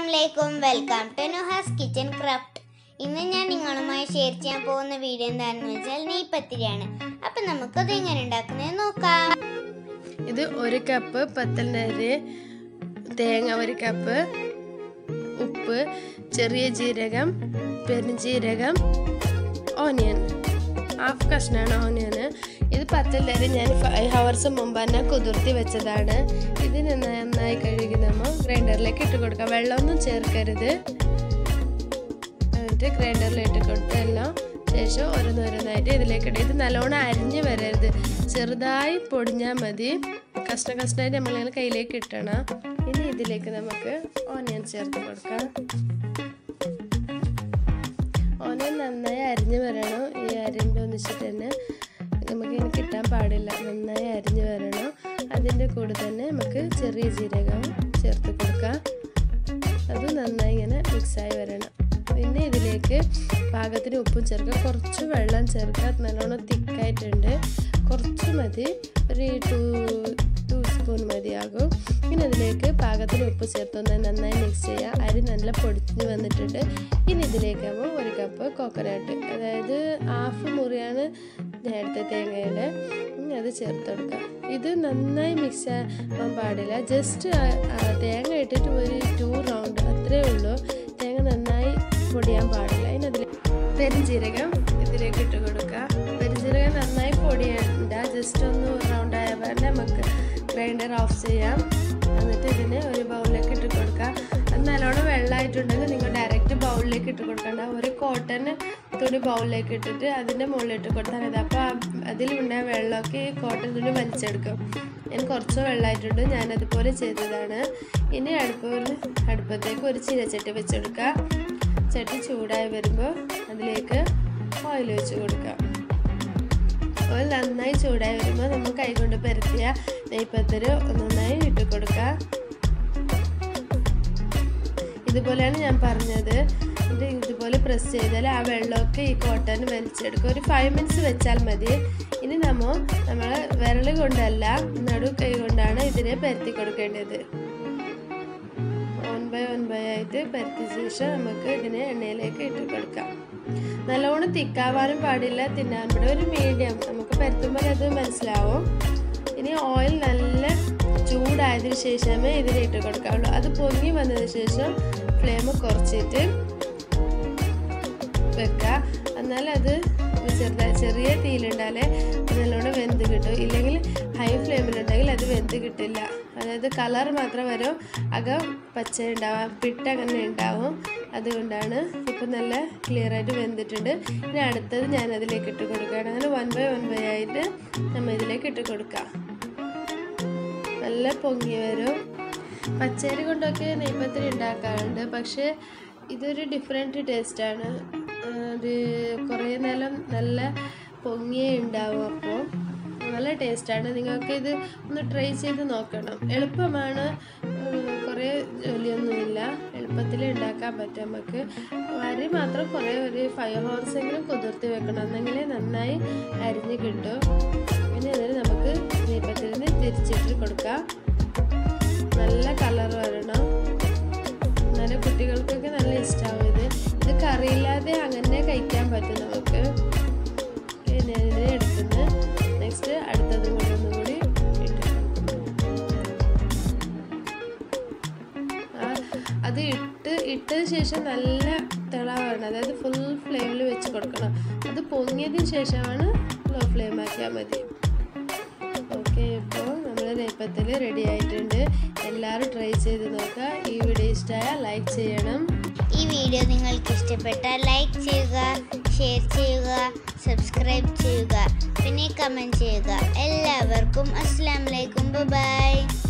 അസ്സലാമലൈക്കും welcome to Nuhas kitchen craft. ഇന്ന് ഞാൻ നിങ്ങളുമായി ഷെയർ ചെയ്യാൻ പോകുന്ന വീഡിയോ എന്താണെന്ന് വെച്ചാൽ നെയ്പത്തിരിയാണ്. അപ്പം നമുക്കത് എങ്ങനെ ഉണ്ടാക്കുന്നത് നോക്കാം. ഇത് 1 കപ്പ് പത്തൽനരി, തേങ്ങ 1 കപ്പ്, ഉപ്പ്, ചെറിയ ജീരകം, പെരുംജീരകം, ഓനിയൻ, ഹാഫ് കഷ്ണമാണ് ഓനിയന്. ഇത് പത്തൽനരി ഞാൻ 5 hours മുമ്പ് തന്നെ കുതിർത്തി വെച്ചതാണ്. ഇതിന് നന്നായി കഴുകി നമ്മൾ ഗ്രൈൻഡറിലേക്ക് ഇട്ട് കൊടുക്കാം. വെള്ളമൊന്നും ചേർക്കരുത്. എന്നിട്ട് ഗ്രൈൻഡറിൽ ഇട്ട് കൊടുത്ത് എല്ലാം ശേഷം ഓരോന്നോരോന്നായിട്ട് ഇതിലേക്ക് ഇടുക. ഇത് നല്ലോണം അരിഞ്ഞ് വരരുത്, ചെറുതായി പൊടിഞ്ഞാൽ മതി. കഷ്ണമായിട്ട് നമ്മളിങ്ങനെ കയ്യിലേക്ക് ഇട്ടണം. ഇനി ഇതിലേക്ക് നമുക്ക് ഓനിയൻ ചേർത്ത് കൊടുക്കാം. ഓനിയൻ നന്നായി അരിഞ്ഞ് വരണം. ഈ അരിൻ്റെ ഒന്നിച്ചിട്ട് തന്നെ നമുക്കിങ്ങനെ കിട്ടാൻ പാടില്ല, നന്നായി അരിഞ്ഞ് വരണം. അതിൻ്റെ കൂടെ തന്നെ നമുക്ക് ചെറിയ ജീരകം ചേർത്ത് കൊടുക്കാം. അത് നന്നായി ഇങ്ങനെ മിക്സായി വരണം. പിന്നെ ഇതിലേക്ക് പാകത്തിന് ഉപ്പും ചേർക്കുക, കുറച്ച് വെള്ളം ചേർക്കുക. നല്ലോണം തിക്കായിട്ടുണ്ട്, കുറച്ച് മതി, ഒരു 2 സ്പൂൺ മതിയാകും. ഇനി അതിലേക്ക് പാകത്തിന് ഉപ്പ് ചേർത്തൊന്ന് നന്നായി മിക്സ് ചെയ്യുക. അരി നല്ല പൊടിഞ്ഞ് വന്നിട്ടുണ്ട്. ഇനി ഇതിലേക്ക് ആകുമ്പോൾ 1 കപ്പ് കോക്കനട്ട്, അതായത് 1/2 മുറിയാണ് നേരത്തെ തേങ്ങയുടെ, അത് ചേർത്ത് കൊടുക്കുക. ഇത് നന്നായി മിക്സ് ആവാൻ പാടില്ല, ജസ്റ്റ് തേങ്ങ ഇട്ടിട്ട് ഒരു 2 റൗണ്ട് അത്രയേ ഉള്ളൂ. തേങ്ങ നന്നായി പൊടിയാൻ പാടില്ല. ഇനി അതിൽ പെരുംജീരകം ഇതിലേക്ക് ഇട്ട് കൊടുക്കുക. പെരുംജീരകം നന്നായി പൊടിയണ്ട, ജസ്റ്റ് ഒന്ന് റൗണ്ട് ആയ പോലെ നമുക്ക് ഗ്രൈൻഡർ ഓഫ് ചെയ്യാം. എന്നിട്ട് ഇതിന് ഒരു ബൗളിലേക്ക് ഇട്ട് കൊടുക്കുക. അത് നല്ലോണം വെള്ളമായിട്ടുണ്ടെങ്കിൽ നിങ്ങൾ ഡയറക്റ്റ് ബൗളിലേക്ക് ഇട്ട് കൊടുക്കണ്ട. ഒരു കോട്ടൺ തുണി ബൗളിലേക്ക് ഇട്ടിട്ട് അതിൻ്റെ മുകളിൽ ഇട്ട് കൊടുത്താൽ മതി. അപ്പോൾ അതിലുണ്ടായ വെള്ളമൊക്കെ ഈ കോട്ടൺ തുണി വലിച്ചെടുക്കും. ഞാൻ കുറച്ച് വെള്ളമായിട്ടുണ്ട്, ഞാനതുപോലെ ചെയ്തതാണ്. ഇനി അടുപ്പത്തേക്ക് ഒരു ചീനച്ചട്ടി വെച്ചെടുക്കുക. ചട്ടി ചൂടായി വരുമ്പോൾ അതിലേക്ക് ഓയിൽ ഒഴിച്ച് കൊടുക്കുക. ഓയിൽ നന്നായി ചൂടായി വരുമ്പോൾ നമ്മൾ കൈകൊണ്ട് പരത്തിയ നെയ്പത്തരി നന്നായി ഇട്ട് കൊടുക്കുക. ഇതുപോലെയാണ് ഞാൻ പറഞ്ഞത്. ഇതുപോലെ പ്രസ് ചെയ്താൽ ആ വെള്ളമൊക്കെ ഈ കോട്ടൺ വലിച്ചെടുക്കുക. ഒരു 5 minutes വെച്ചാൽ മതി. ഇനി നമ്മൾ വിരൽ കൊണ്ടല്ല, നടു കൈ കൊണ്ടാണ് ഇതിനെ പരത്തി കൊടുക്കേണ്ടത്. 1 by 1 ആയിട്ട് പരത്തിയ ശേഷം നമുക്ക് ഇതിനെ എണ്ണയിലേക്ക് ഇട്ട് കൊടുക്കാം. നല്ലോണം തിക്കാവാനും പാടില്ല, തിന്നാൻ പാടില്ല, ഒരു മീഡിയം. നമുക്ക് പരത്തുമ്പോൾ അത് മനസ്സിലാവും. ഇനി ഓയിൽ നല്ല ചൂടായതിനു ശേഷമേ ഇതിലിട്ട് കൊടുക്കാവുള്ളൂ. അത് പൊങ്ങി വന്നതിന് ശേഷം ഫ്ലെയിം കുറച്ചിട്ട് വെക്കുക. എന്നാലും അത് ചെറിയ തീയിലുണ്ടാലേ നല്ലോണം വെന്ത് കിട്ടും. ഇല്ലെങ്കിൽ ഹൈ ഫ്ലെയിമിലുണ്ടെങ്കിൽ അത് വെന്ത് കിട്ടില്ല. അതായത് കളർ മാത്രം വരും, അകം പച്ച ഉണ്ടാവും, പിട്ട് അങ്ങനെ ഉണ്ടാവും. അതുകൊണ്ടാണ്. ഇപ്പം നല്ല ക്ലിയർ ആയിട്ട് വെന്തിട്ടുണ്ട്. ഇനി അടുത്തത് ഞാൻ അതിലേക്ക് ഇട്ട് കൊടുക്കുകയാണ്. അങ്ങനെ 1 by 1 ആയിട്ട് നമ്മൾ ഇതിലേക്ക് ഇട്ട് കൊടുക്കാം. നല്ല പൊങ്ങി വരും. പച്ചരി കൊണ്ടൊക്കെ നെയ്പത്തിരി ഉണ്ടാക്കാറുണ്ട്, പക്ഷേ ഇതൊരു ഡിഫറെൻറ്റ് ടേസ്റ്റാണ്. ഒരു കുറേ നേരം നല്ല പൊങ്ങിയേ ഉണ്ടാവും. അപ്പോൾ നല്ല ടേസ്റ്റാണ്. നിങ്ങൾക്ക് ഇത് ഒന്ന് ട്രൈ ചെയ്ത് നോക്കണം. എളുപ്പമാണ്, കുറേ ജോലിയൊന്നുമില്ല, എളുപ്പത്തിൽ ഉണ്ടാക്കാൻ പറ്റും. നമുക്ക് അരി മാത്രം കുറേ ഒരു 5 hours എങ്കിലും കുതിർത്തി വെക്കണം, എന്നെങ്കിലേ നന്നായി അരിഞ്ഞ് കിട്ടും. പിന്നെ അതിന് നമുക്ക് നെയ്പത്തിരിന് തിരിച്ചിട്ട് കൊടുക്കാം. നല്ല കളർ വരണം, നല്ല കുട്ടികൾക്കൊക്കെ നല്ല ഇഷ്ടമാവും. ഇത് കറിയില്ലാതെ അങ്ങനെ കഴിക്കാൻ പറ്റും നമുക്ക്. ഞാനിതിനെ എടുക്കുന്നത് നെക്സ്റ്റ് അടുത്തതും കൂടി ഒന്നും കൂടി അത് ഇട്ടതിന് ശേഷം നല്ല തിളവരണം, അതായത് ഫുൾ ഫ്ലെയിമിൽ വെച്ച് കൊടുക്കണം. അത് പൊങ്ങിയതിന് ശേഷമാണ് ലോ ഫ്ലെയിം ആക്കിയാൽ മതി. ഓക്കെ, ഇപ്പോൾ നമ്മൾ നെയ്പത്തിരി റെഡി ആയിട്ടുണ്ട്. എല്ലാവരും ട്രൈ ചെയ്ത് നോക്കുക. ഈ വീഡിയോ ഇഷ്ടമായാൽ ലൈക്ക് ചെയ്യണം. ഈ വീഡിയോ നിങ്ങൾക്ക് ഇഷ്ടപ്പെട്ടാൽ ലൈക്ക് ചെയ്യുക, ഷെയർ ചെയ്യുക, സബ്സ്ക്രൈബ് ചെയ്യുക, പിന്നെ കമൻറ്റ് ചെയ്യുക. എല്ലാവർക്കും അസ്സലാമലൈക്കും, ബൈ.